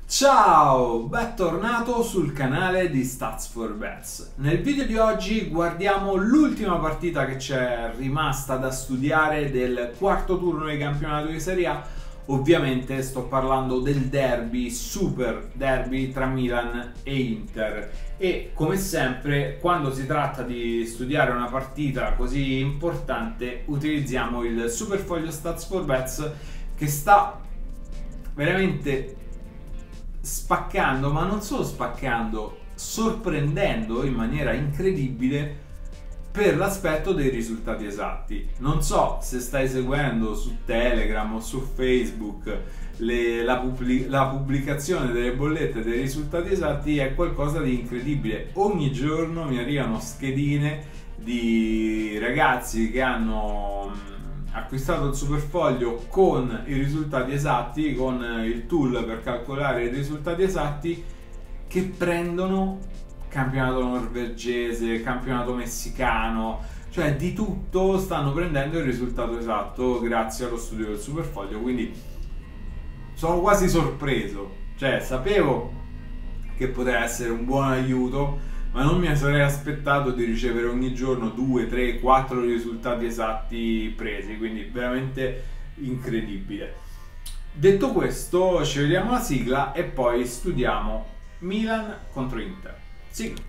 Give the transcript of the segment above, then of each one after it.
Ciao, bentornato sul canale di Stats4Bets. Nel video di oggi guardiamo l'ultima partita che c'è rimasta da studiare del quarto turno di campionato di Serie A. Ovviamente sto parlando del derby, super derby tra Milan e Inter. E come sempre, quando si tratta di studiare una partita così importante, utilizziamo il Superfoglio Stats4Bets che sta veramente spaccando, ma non solo spaccando, sorprendendo in maniera incredibile per l'aspetto dei risultati esatti. Non so se stai seguendo su Telegram o su Facebook la pubblicazione delle bollette dei risultati esatti, è qualcosa di incredibile. Ogni giorno mi arrivano schedine di ragazzi che hanno acquistato il superfoglio con i risultati esatti, con il tool per calcolare i risultati esatti, che prendono campionato norvegese, campionato messicano, cioè di tutto stanno prendendo il risultato esatto grazie allo studio del superfoglio. Quindi sono quasi sorpreso, cioè sapevo che poteva essere un buon aiuto, ma non mi sarei aspettato di ricevere ogni giorno 2, 3, 4 risultati esatti presi, quindi veramente incredibile. Detto questo, ci vediamo la sigla e poi studiamo Milan contro Inter. Sigla.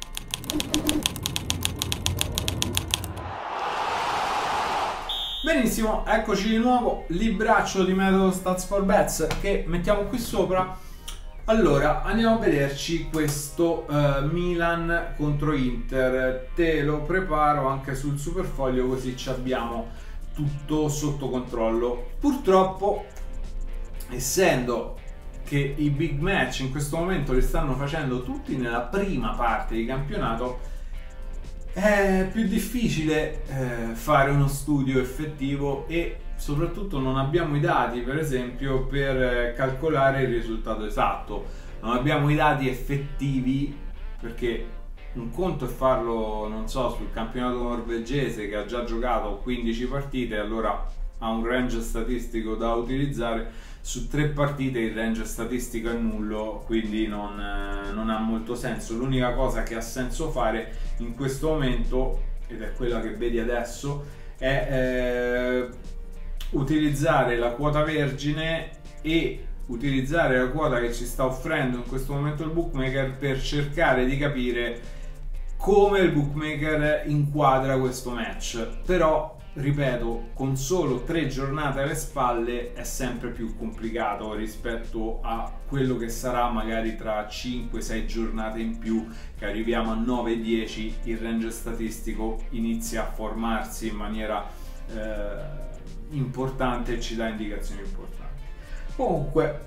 Benissimo, eccoci di nuovo, libraccio di metodo Stats4Bets che mettiamo qui sopra. Allora, andiamo a vederci questo Milan contro Inter. Te lo preparo anche sul superfoglio così ci abbiamo tutto sotto controllo. Purtroppo, essendo che i big match in questo momento li stanno facendo tutti nella prima parte di campionato, è più difficile fare uno studio effettivo e soprattutto non abbiamo i dati, per esempio, per calcolare il risultato esatto. Non abbiamo i dati effettivi, perché un conto è farlo, non so, sul campionato norvegese che ha già giocato 15 partite, allora ha un range statistico da utilizzare. Su 3 partite il range statistico è nullo, quindi non ha molto senso. L'unica cosa che ha senso fare in questo momento, ed è quella che vedi adesso, è utilizzare la quota vergine e utilizzare la quota che ci sta offrendo in questo momento il bookmaker per cercare di capire come il bookmaker inquadra questo match. Però ripeto, con solo 3 giornate alle spalle è sempre più complicato rispetto a quello che sarà magari tra 5-6 giornate in più, che arriviamo a 9-10, il range statistico inizia a formarsi in maniera importante e ci dà indicazioni importanti. Comunque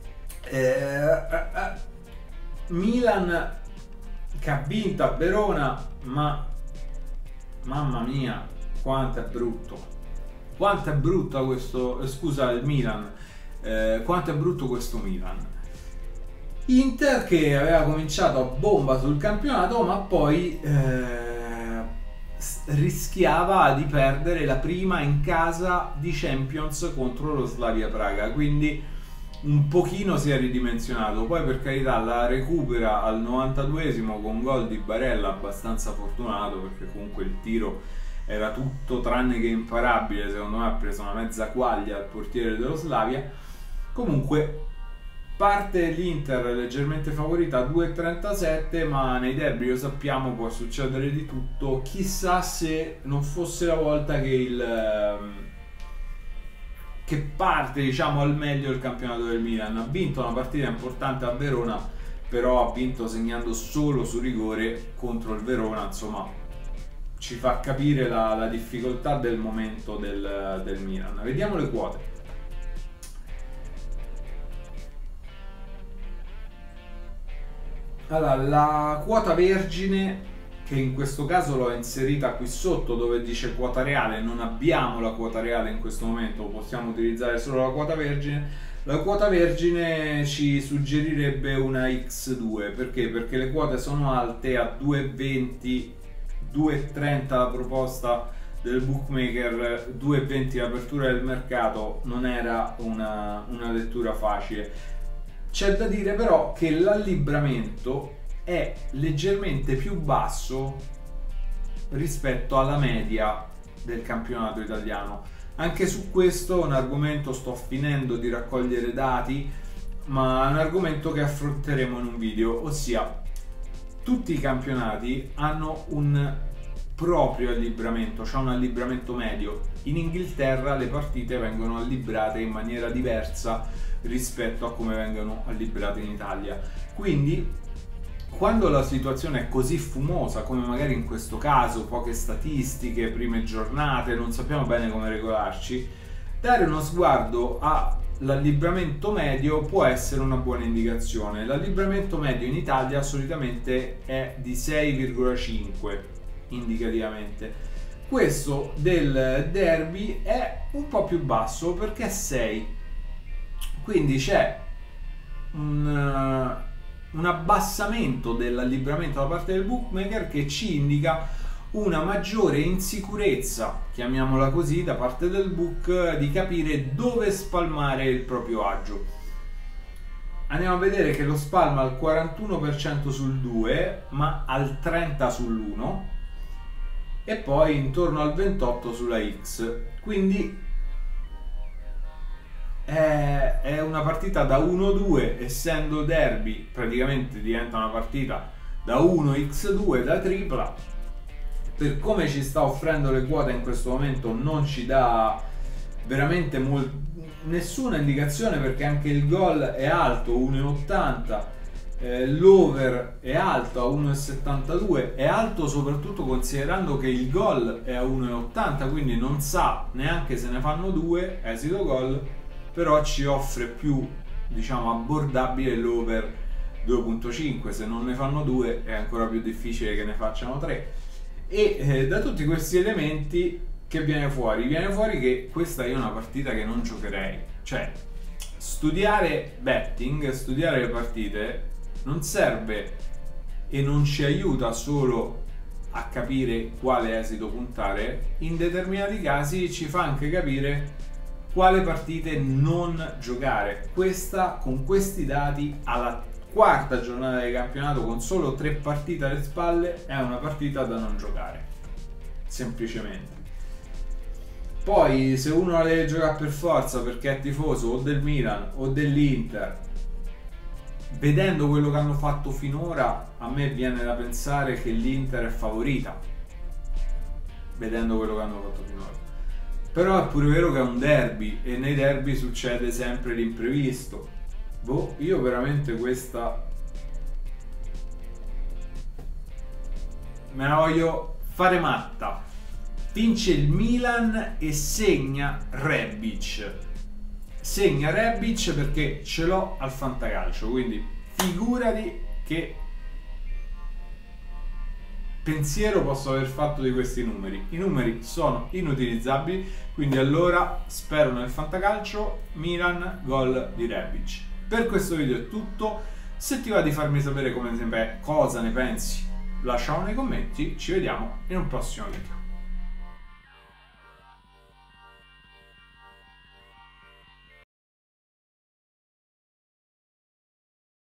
Milan che ha vinto a Verona, ma mamma mia quanto è brutto questo, scusa, il Milan, quanto è brutto questo Milan. Inter che aveva cominciato a bomba sul campionato, ma poi rischiava di perdere la prima in casa di Champions contro lo Slavia Praga, quindi un pochino si è ridimensionato. Poi per carità la recupera al 92esimo con gol di Barella, abbastanza fortunato perché comunque il tiro era tutto tranne che imparabile, secondo me ha preso una mezza quaglia al portiere dello Slavia. Comunque parte l'Inter leggermente favorita a 2,37, ma nei derby, lo sappiamo, può succedere di tutto. Chissà se non fosse la volta che parte, diciamo, al meglio il campionato del Milan. Ha vinto una partita importante a Verona, però ha vinto segnando solo su rigore contro il Verona, insomma ci fa capire la difficoltà del momento del Milan. Vediamo le quote. Allora, la quota vergine, che in questo caso l'ho inserita qui sotto dove dice quota reale, non abbiamo la quota reale in questo momento, possiamo utilizzare solo la quota vergine. La quota vergine ci suggerirebbe una X2, perché? Perché le quote sono alte a 2,20, 2,30 la proposta del bookmaker, 2,20 l'apertura del mercato. Non era una lettura facile. C'è da dire però che l'allibramento è leggermente più basso rispetto alla media del campionato italiano. Anche su questo è un argomento, sto finendo di raccogliere dati, ma è un argomento che affronteremo in un video, ossia tutti i campionati hanno un proprio allibramento, cioè un allibramento medio. In Inghilterra le partite vengono allibrate in maniera diversa rispetto a come vengono allibrate in Italia. Quindi quando la situazione è così fumosa, come magari in questo caso, poche statistiche, prime giornate, non sappiamo bene come regolarci, dare uno sguardo all'allibramento medio può essere una buona indicazione. L'allibramento medio in Italia solitamente è di 6,5 indicativamente. Questo del derby è un po' più basso perché è 6, quindi c'è un abbassamento dell'allibramento da parte del bookmaker che ci indica una maggiore insicurezza, chiamiamola così, da parte del book di capire dove spalmare il proprio agio. Andiamo a vedere che lo spalma al 41% sul 2 ma al 30% sull'1 e poi intorno al 28% sulla X, quindi è una partita da 1-2, essendo derby praticamente diventa una partita da 1x2 da tripla. Per come ci sta offrendo le quote in questo momento non ci dà veramente nessuna indicazione, perché anche il gol è alto, 1,80, l'over è alto a 1,72, è alto soprattutto considerando che il gol è a 1,80, quindi non sa neanche se ne fanno due, esito gol, però ci offre più, diciamo, abbordabile l'over 2.5, se non ne fanno due è ancora più difficile che ne facciano tre. E da tutti questi elementi che viene fuori? Viene fuori che questa è una partita che non giocherei. Cioè, studiare betting, studiare le partite non serve e non ci aiuta solo a capire quale esito puntare, in determinati casi ci fa anche capire quale partite non giocare. Questa, con questi dati, alla quarta giornata di campionato, con solo 3 partite alle spalle, è una partita da non giocare, semplicemente. Poi se uno la deve giocare per forza perché è tifoso o del Milan o dell'Inter, vedendo quello che hanno fatto finora, a me viene da pensare che l'Inter è favorita, vedendo quello che hanno fatto finora. Però è pure vero che è un derby e nei derby succede sempre l'imprevisto. Boh, io veramente questa me la voglio fare matta. Vince il Milan e segna Rebic. Segna Rebic perché ce l'ho al fantacalcio, quindi figurati che pensiero posso aver fatto di questi numeri. I numeri sono inutilizzabili, quindi allora spero nel fantacalcio Milan gol di Rebic. Per questo video è tutto. Se ti va di farmi sapere come sempre cosa ne pensi, lasciamo nei commenti. Ci vediamo in un prossimo video.